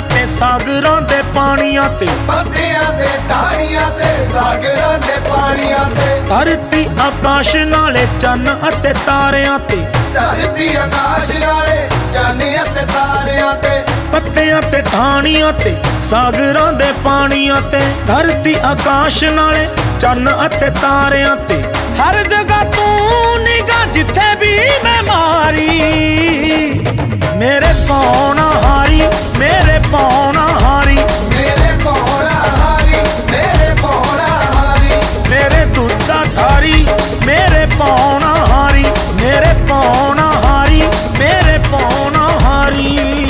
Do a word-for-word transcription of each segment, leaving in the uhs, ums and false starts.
ते सागरां दे पानियां ते, पत्तियां ते टाणियां ते सागरां दे पानियां ते, धरती आकाश नाले चन्न अते तारियां ते, धरती आकाश नाले चन्न अते तारियां ते, पत्तियां ते टाणियां ते सागरां दे पानियां ते, धरती आकाश नाले चन्न अते तारियां ते, हर जगह तू निगाह जिथे भी मैं मारी, मेरे पौना हारी मेरे पौना हारी, मेरे पौना हारी मेरे पौना हारी, मेरे दूधा थारी मेरे पौना हारी, मेरे पौना हारी मेरे पौना हारी।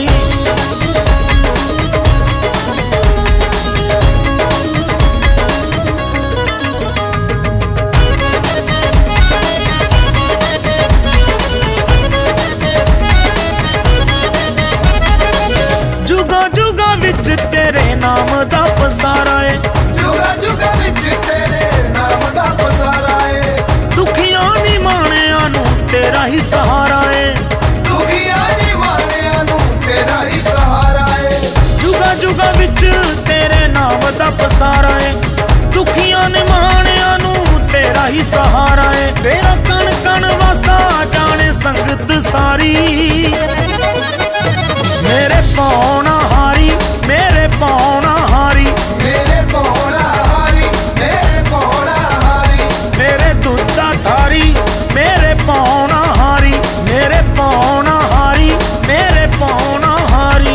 तेरे नाम दा पसारा है, जुगा जुगा विच तेरे नाम दा पसारा है, दुखियां नी माणियां नू तेरा ही सहारा है, दुखियां नी माणियां नू तेरा ही सहारा है, जुगा जुगा विच तेरे नाम दा पसारा है, दुखियां नी माणियां नू तेरा ही सहारा है, तेरा कण कण वासा जाने संगत सारी, मेरे पौना हारी मेरे पौना हारी, मेरे पौना हारी मेरे पौना हारी, मेरे दूधा थारी मेरे पौना हारी, मेरे पौना हारी मेरे पौना हारी।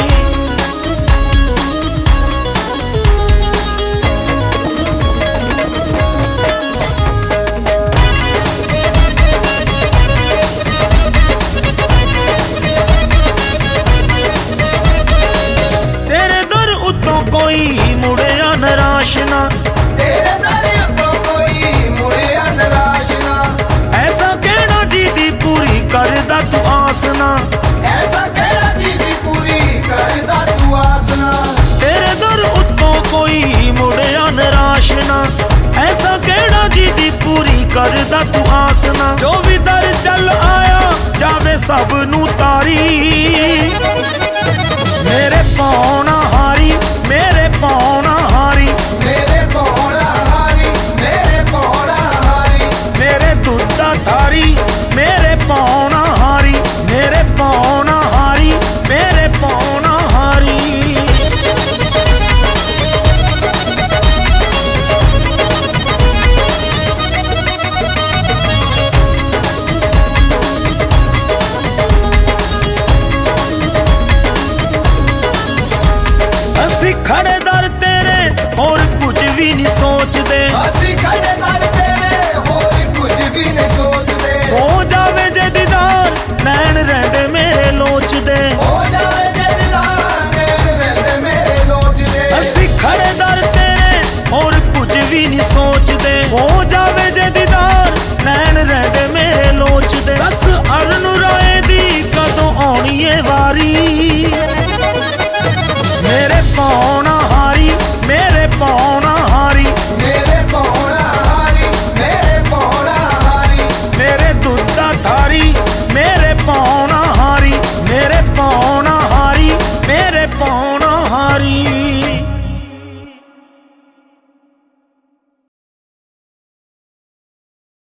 कोई मुड़िया निराश ना, तेरे दर तो कोई मुड़िया निराश ना, ऐसा केड़ा जी दी पूरी करदा तू आस ना, ऐसा केड़ा जी दी पूरी करदा तू आस ना, तेरे दर उत्तों कोई मुड़िया निराश ना, ऐसा केड़ा जी दी पूरी करदा तू आस ना, जो भी दर चल आया जावे सब नू तारी, मेरे पौना हारी मेरे पौना हारी, मेरे पौना हारी मेरे पौना हारी, मेरे दूधा थारी मेरे पौना हारी, मेरे पौना हारी मेरे पौना हारी। असी खड़े दर तेरे और कुछ भी नहीं सोचते, असी खड़े दर तेरे होर कुछ भी नहीं सोचते, हो जावे जे दीदार नैन रहंदे मेरे लोचदे, हो जावे जे दीदार नैन रहंदे मेरे लोचदे, असी खड़े दर तेरे और कुछ भी नहीं सोचते, हो जावे जे दीदार नैन रहंदे मेरे लोचदे, दस अरन राए दी कदों आउणी ए वारी, मेरे पौना हारी मेरे पौना हारी, मेरे पौना हारी मेरे पौना हारी, मेरे दूधा थारी मेरे पौना हारी, मेरे पौना हारी मेरे पौना हारी।